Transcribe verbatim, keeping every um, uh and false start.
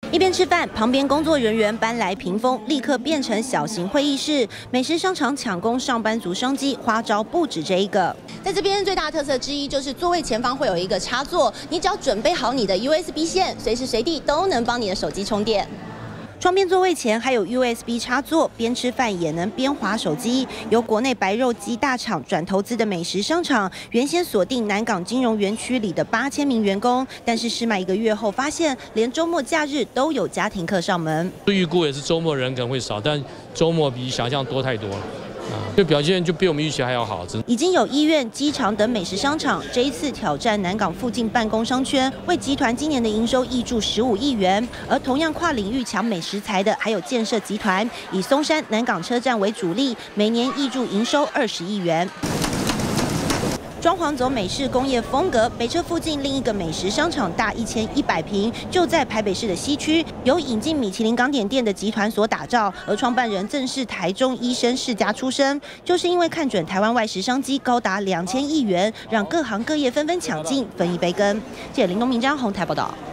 一边吃饭，旁边工作人员搬来屏风，立刻变成小型会议室。美食商场抢攻上班族生机，花招不止这一个。在这边最大特色之一就是座位前方会有一个插座，你只要准备好你的 U S B 线，随时随地都能帮你的手机充电。 窗边座位前还有 U S B 插座，边吃饭也能边滑手机。由国内白肉鸡大厂转投资的美食商场，原先锁定南港金融园区里的八千名员工，但是试卖一个月后，发现连周末假日都有家庭客上门。 预估也是周末人可能会少，但周末比想象多太多了。 啊，就表现就比我们预期还要好。 已经有医院、机场等美食商场，这一次挑战南港附近办公商圈，为集团今年的营收挹注十五亿元。而同样跨领域抢美食材的，还有建设集团，以松山、南港车站为主力，每年挹注营收二十亿元。 装潢走美式工业风格，北车附近另一个美食商场大一千一百平，就在台北市的西区，由引进米其林港点店的集团所打造，而创办人正是台中医生世家出身，就是因为看准台湾外食商机高达两千亿元，让各行各业纷纷抢进分一杯羹。记者林东明、张宏台报道。